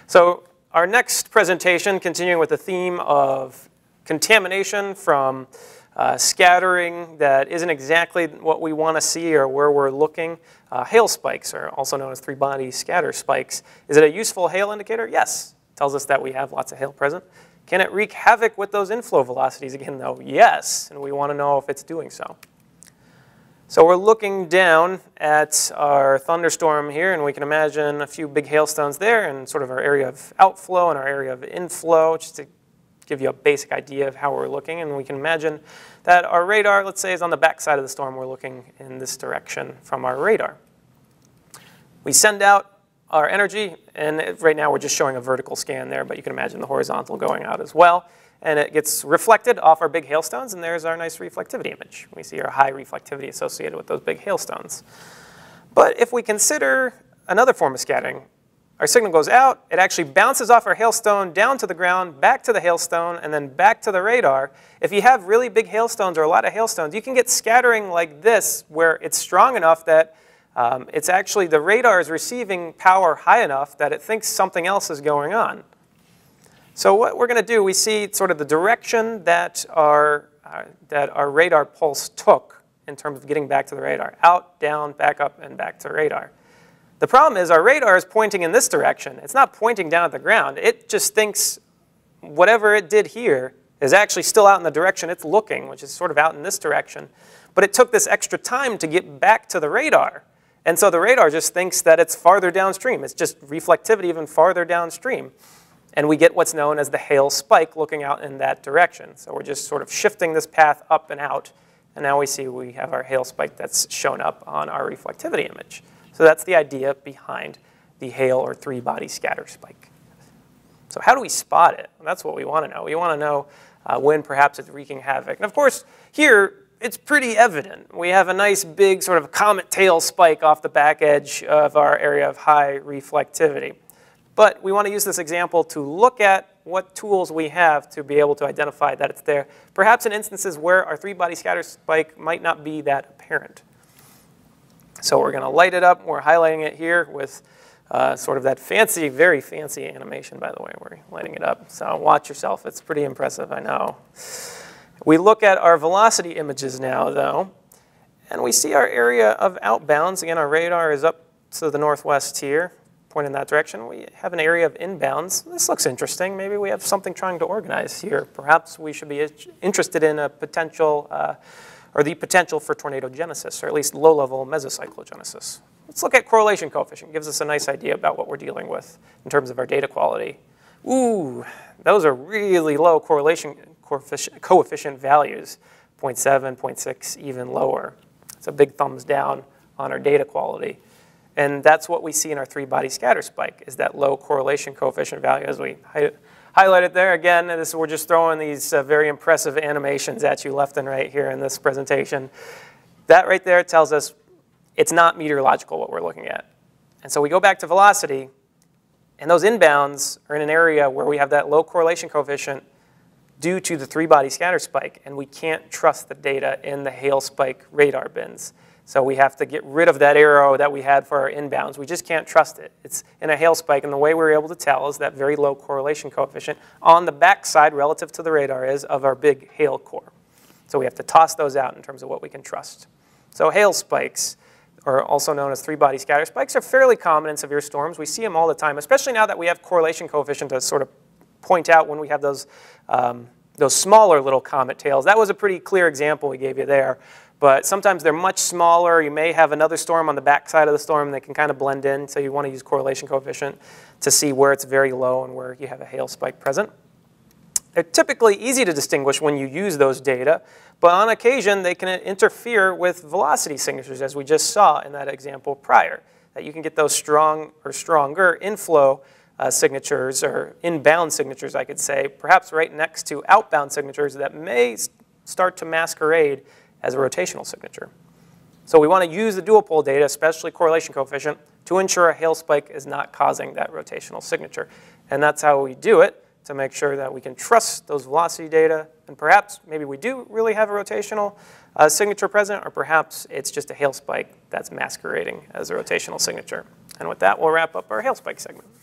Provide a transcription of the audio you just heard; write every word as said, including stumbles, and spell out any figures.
So our next presentation, continuing with the theme of contamination from uh, scattering that isn't exactly what we want to see or where we're looking. Uh, hail spikes, or also known as three-body scatter spikes. Is it a useful hail indicator? Yes. It tells us that we have lots of hail present. Can it wreak havoc with those inflow velocities again, though? Yes, and we want to know if it's doing so. So we're looking down at our thunderstorm here, and we can imagine a few big hailstones there and sort of our area of outflow and our area of inflow, just to give you a basic idea of how we're looking. And we can imagine that our radar, let's say, is on the back side of the storm. We're looking in this direction from our radar. We send out our energy, and right now we're just showing a vertical scan there, but you can imagine the horizontal going out as well. And it gets reflected off our big hailstones, and there's our nice reflectivity image. We see our high reflectivity associated with those big hailstones. But if we consider another form of scattering, our signal goes out, it actually bounces off our hailstone down to the ground, back to the hailstone, and then back to the radar. If you have really big hailstones or a lot of hailstones, you can get scattering like this, where it's strong enough that um, it's actually, the radar is receiving power high enough that it thinks something else is going on. So what we're going to do, we see sort of the direction that our, uh, that our radar pulse took in terms of getting back to the radar. Out, down, back up, and back to radar. The problem is our radar is pointing in this direction. It's not pointing down at the ground. It just thinks whatever it did here is actually still out in the direction it's looking, which is sort of out in this direction. But it took this extra time to get back to the radar. And so the radar just thinks that it's farther downstream. It's just reflectivity even farther downstream. And we get what's known as the hail spike looking out in that direction. So we're just sort of shifting this path up and out. And now we see we have our hail spike that's shown up on our reflectivity image. So that's the idea behind the hail or three-body scatter spike. So how do we spot it? Well, that's what we want to know. We want to know uh, when perhaps it's wreaking havoc. And of course, here, it's pretty evident. We have a nice big sort of comet tail spike off the back edge of our area of high reflectivity. But we want to use this example to look at what tools we have to be able to identify that it's there, perhaps in instances where our three-body scatter spike might not be that apparent. So we're going to light it up. We're highlighting it here with uh, sort of that fancy, very fancy animation, by the way. We're lighting it up. So watch yourself. It's pretty impressive, I know. We look at our velocity images now, though, and we see our area of outbounds. Again, our radar is up to the northwest here, pointing in that direction. We have an area of inbounds. This looks interesting. Maybe we have something trying to organize here. Perhaps we should be interested in a potential, uh, or the potential for tornadogenesis, or at least low-level mesocyclogenesis. Let's look at correlation coefficient. It gives us a nice idea about what we're dealing with in terms of our data quality. Ooh, those are really low correlation coefficient, coefficient values, zero point seven, zero point six, even lower. It's a big thumbs down on our data quality. And that's what we see in our three-body scatter spike, is that low correlation coefficient value. As we hi highlight it there, again, this, we're just throwing these uh, very impressive animations at you left and right here in this presentation. That right there tells us it's not meteorological what we're looking at. And so we go back to velocity, and those inbounds are in an area where we have that low correlation coefficient due to the three-body scatter spike, and we can't trust the data in the hail spike radar bins. So we have to get rid of that arrow that we had for our inbounds. We just can't trust it. It's in a hail spike, and the way we were able to tell is that very low correlation coefficient on the backside relative to the radar is of our big hail core. So we have to toss those out in terms of what we can trust. So hail spikes, or also known as three-body scatter spikes, are fairly common in severe storms. We see them all the time, especially now that we have correlation coefficient to sort of point out when we have those, um, those smaller little comet tails. That was a pretty clear example we gave you there. But sometimes they're much smaller. You may have another storm on the back side of the storm. They can kind of blend in. So you want to use correlation coefficient to see where it's very low and where you have a hail spike present. They're typically easy to distinguish when you use those data. But on occasion, they can interfere with velocity signatures, as we just saw in that example prior. That you can get those strong or stronger inflow uh, signatures, or inbound signatures, I could say, perhaps right next to outbound signatures that may start to masquerade as a rotational signature. So we want to use the dual-pol data, especially correlation coefficient, to ensure a hail spike is not causing that rotational signature. And that's how we do it, to make sure that we can trust those velocity data, and perhaps maybe we do really have a rotational uh, signature present, or perhaps it's just a hail spike that's masquerading as a rotational signature. And with that, we'll wrap up our hail spike segment.